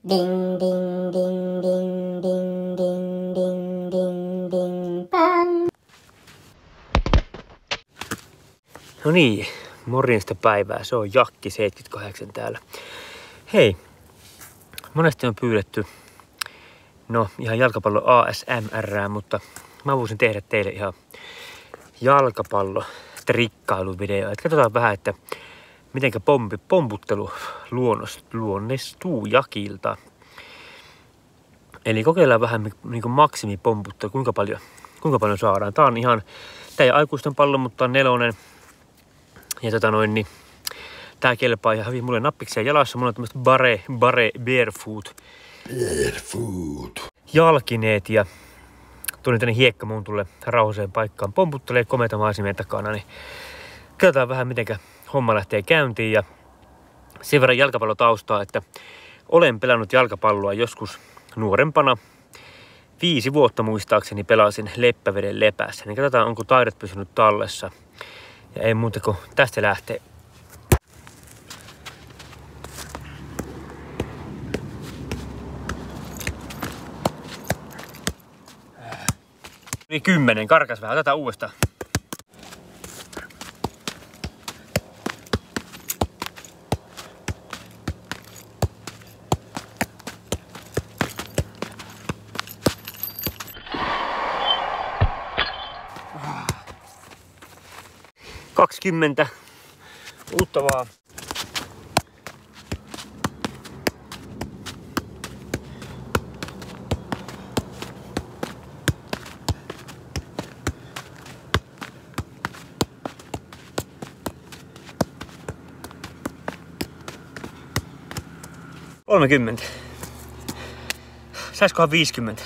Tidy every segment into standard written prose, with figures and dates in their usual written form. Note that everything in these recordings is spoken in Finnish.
Ding ding ding ding ding ding ding ding ding pam. No niin, morjesta päivää. Se on Jakki 78 täällä. Hei, monesti on pyydetty ihan jalkapallo ASMR, mutta mä voisin tehdä teille ihan jalkapallo-trikkailuvideo. Et katsotaan vähän, että mitenkä pomputtelu luonnistuu Jakilta. Eli kokeillaan vähän niin maksimipomputtelu, kuinka paljon saadaan. Tää on ihan, tää ei aikuisten pallo, mutta on 4. Ja tää kelpaa ihan hyvin mulle nappiksia jalassa. Mulla on tämmöset barefoot jalkineet ja tulin tänne hiekkamuntulle rauhalliseen paikkaan pomputtelee komeita maisemien takana. Niin katsotaan vähän mitenkä homma lähtee käyntiin ja sen verran jalkapallotaustaa, että olen pelannut jalkapalloa joskus nuorempana. 5 vuotta muistaakseni pelasin Leppäveden Lepässä. Niin katsotaan, onko taidot pysynyt tallessa. Ja ei muuta kuin tästä lähtee. Yli 10, karkas vähän, otetaan uudestaan. Ah. 20. Uutta vaan. $30. Saiskohan 50?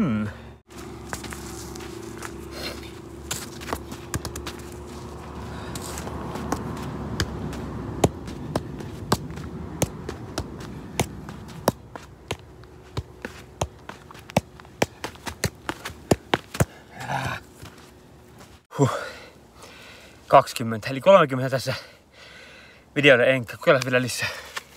Huh. 20, eli 30 tässä videolla enkä. Kokeillaan vielä lisää.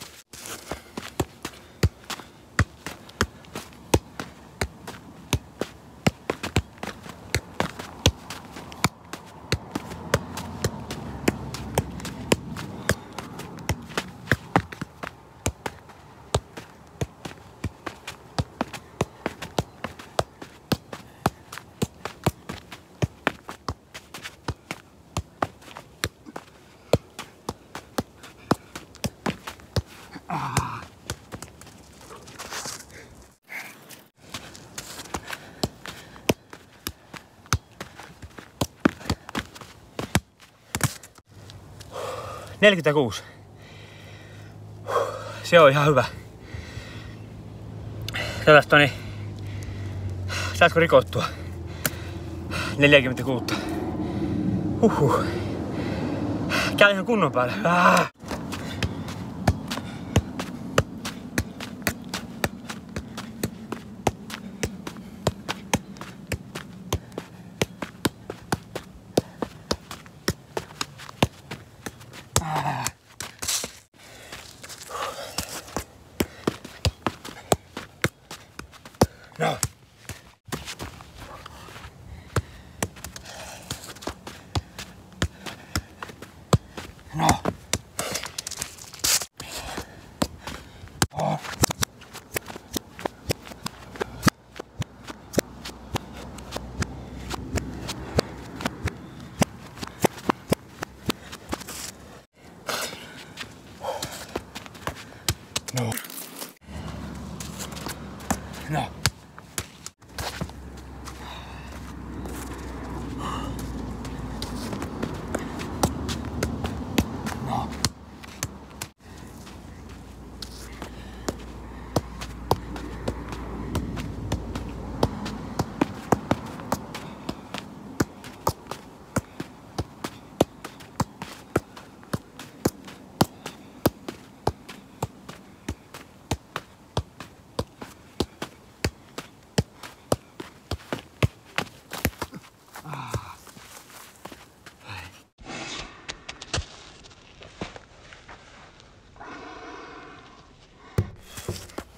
— 46. Se on ihan hyvä. Katsotaan saatko rikottua? 46. Käy ihan kunnon päälle. No. No. Oh. No. No.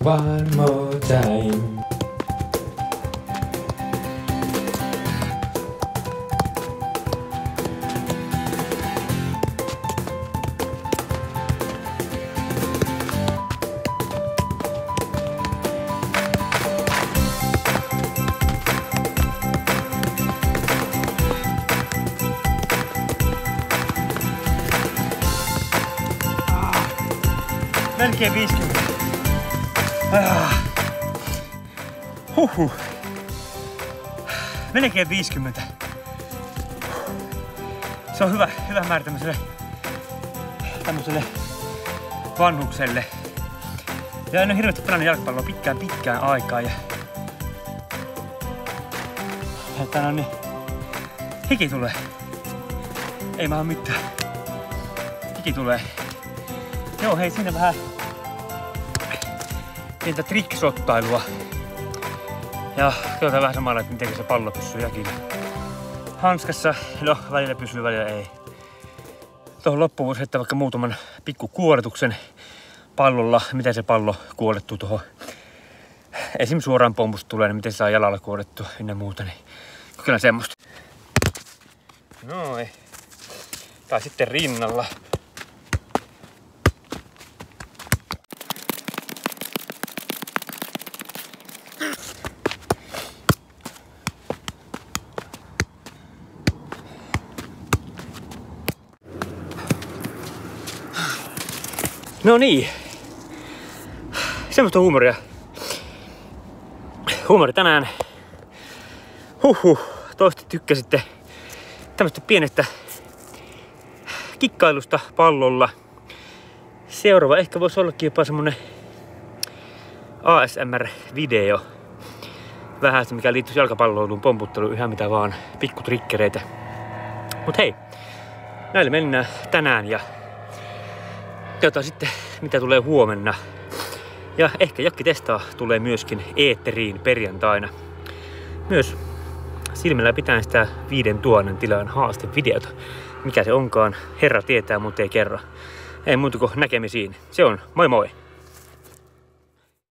One more time. Melkein 50. Huhhuh. Melkein 50. Se on hyvä määrä tämmöiselle vanhukselle. Ja en ole hirveästi pelannut jalkapalloa pitkään aikaa. Ja niin, hiki tulee. Ei mä oo mitään. Hiki tulee. Joo, hei, siinä vähän pientä tricksottailua. Ja katsotaan vähän samalla, että miten se pallo pysyy jäkin hanskassa. No, välillä pysyy, välillä ei. Tuohon loppuun voisi heittää vaikka muutaman pikku kuoletuksen pallolla. Miten se pallo kuolettuu tuohon. Esim. Suoraan pompusta tulee, niin miten se saa jalalla kuolettua ynnä muuta. Niin kokeillaan semmoista. Noin. Tai sitten rinnalla. No niin. Semmoista huumoria. Huumori tänään. Toivottavasti tykkäsitte tämmöistä pienestä kikkailusta pallolla. Seuraava ehkä voisi ollakin jopa semmonen ASMR-video. Vähän sitä, mikä liittyisi jalkapalloiluun, pomputteluun, ihan mitä vaan, pikkutrikkereitä. Mut hei, näillä mennään tänään ja katsotaan sitten, mitä tulee huomenna. Ja ehkä Jakki testaa tulee myöskin eetteriin perjantaina. Myös silmällä pitää sitä 5000 tilaan haastevideota. Mikä se onkaan, herra tietää, mutta ei kerro. Ei muuta kuin näkemisiin. Se on moi moi!